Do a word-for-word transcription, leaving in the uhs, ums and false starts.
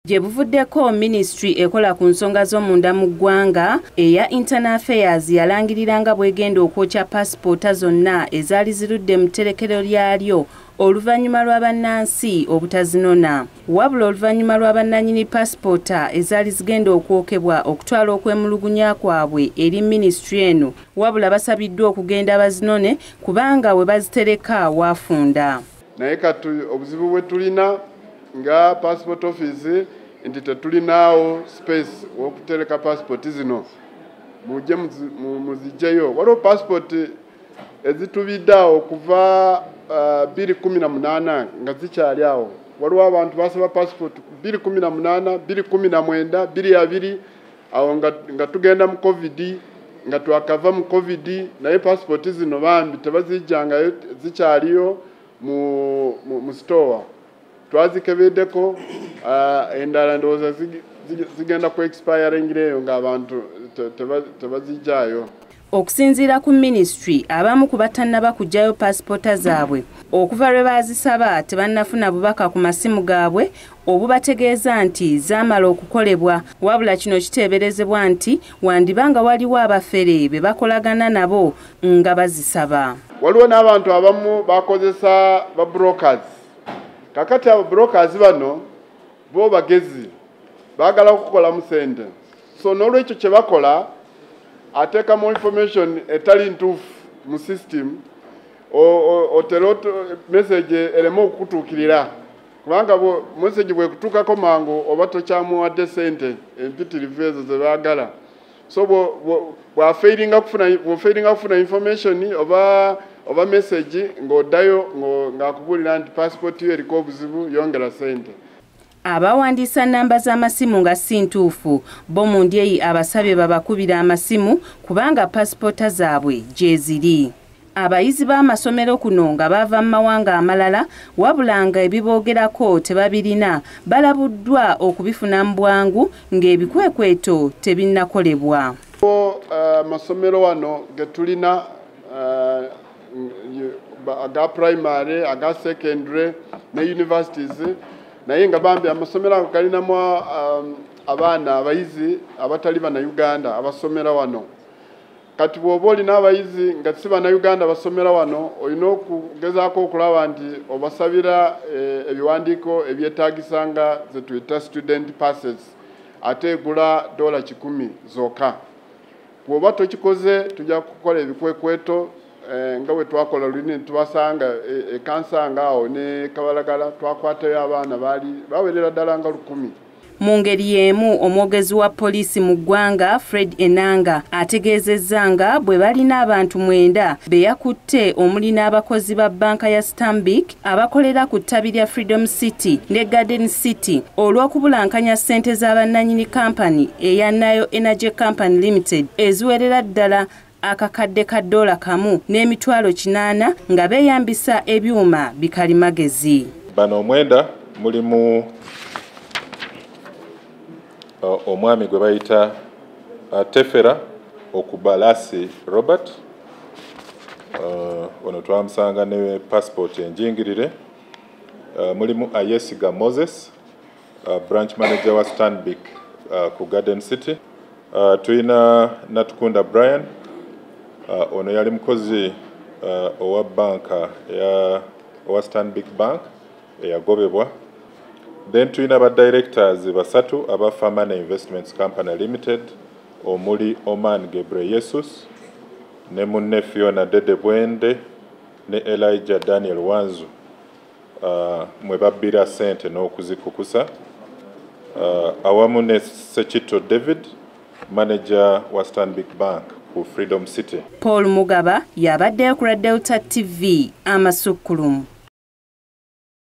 gye buvuddeko ministry ekola ku nsonga z'omunda mu ggwanga eya Internal Affairs yalangiriranga bwegenda okwokya passport zonna ezaali zirudde mu tterekero lyalyo oluvannyuma lwa bannansi obutazinona. Wabula oluvannyuma lwa bannannyini passport ezaali zigenda okwokebwa okutwala okwemulugunya kwabwe eri ministry eno, wabula basabiddwa okugenda bazinone kubanga we bazitereka waafunda. Naye kati obuzibu bwe tulina nga passport office nti tetulinaawo space okutereka passport zino mujje muzijjeyo. Waliwo passport ezitubidde okuva bbiri kumi na munaana nga zikyali awo. Waliwo abantu basaba passport bbiri kumi na munaana, bbiri kumi na mwenda, bbiri abiri awo nga tugenda mu covid nga twakava mu covid, naye passport zino bambi tebazijjangayo zikyaliyo mu mu store. Twazikebeddeko endala ndowooza zigenda ku expiring leyo nga abantu tebazijjayo. Okusinziira ku ministry, abamu ku batannaba kujjayo passport zaabwe okuva lwe baazisaba tebannafuna bubaka ku masimu gaabwe obubategeeza nti zaamala okukolebwa, wabula kino kiteeberezebwa nti wandibanga waliwo abafere be bakolagana nabo nga bazisaba. Waliwo n'abantu abamu bakozesa ba brokers. Kakati abo brokers bano bo bagezi baagala okukola mu sente. So n'olwekyo kye bakola ateka mu information etali ntuufu mu system otero message elemo okutuukirira kubanga bo message bwe kutuukako mangu oba tokyamuwadde sente empitirivu ezo ze baagala. So bwa failinga kufuna bwa failinga kufuna information oba oba message ng'oddayo ng'akubulira nti passport yo eriko obuzibu yongera sente. Abawandiisa namba z'amasimu nga si ntuufu bo mu ndyeyi abasabye babakubira amasimu kubanga pasipota zaabwe gye ziri. Abayizi b'amasomero kuno nga bava mu mawanga amalala wabulanga ebiboogerako tebabirina balabuddwa okubifuna mu bwangu ng'ebikwekweto tebinnakolebwa. Amasomero wano ge tulina aga primary, aga secondary ne universities naye nga bambi amasomero ago galinamu abaana abayizi abatali bana Uganda abasomera wano. Kati bw'oba olina abayizi nga si bana Uganda basomera wano olina okugezaako okulaba nti obasabira ebiwandiiko ebyetaagisanga ze tuyita student passes ate egula dola kikumi zokka. Bw'oba tokikoze tujja kukola ebikwekweto nga bwe twakola lulini tubasanga ekansanga awo ne Kabalagala twakwatayo abaana baali bawerera ddala nga lukumi. Mu ngeri y'emu omwogezi wa poliisi mu ggwanga Fred Enanga ategeezezza nga bwe balina abantu mwenda be yakutte omuli n'abakozi ba bbanka ya Stanbic abakolera ku ttabi lya Freedom City ne Garden City olw'okubulankanya ssente z'abannannyini kampani eya Nayo Energy Company Limited eziwerera ddala akakadde ka dola kamu n'emitwalo kinaana nga beeyambisa ebyuma bikalimagezi. Bano omwenda mulimu uh, omwami gwe bayita uh, Tefera Okubalasi Robert uh, ono twamusanga ne passport enjingirire. Uh, mulimu Ayesiga Moses uh, branch manager wa Stanbic uh, ku Garden City. Uh, tuina Natukunda Brian Uh, ono yali mukozi uh, owa banka ya owa Stanbic Bank eyagobebwa. Then tuyina ba directors basatu aba Famana Investments Company Limited omuli Oman Gebreyesus ne munne Fiona Dede Bwende ne Elijah Daniel Wanzu uh, mwe babbira sente n'okuzikukusa uh, awamu ne Sechito David manager wa Stanbic Bank ku Freedom City. Paul Mugaba yabadde ku Delta T V Amasukkulumu.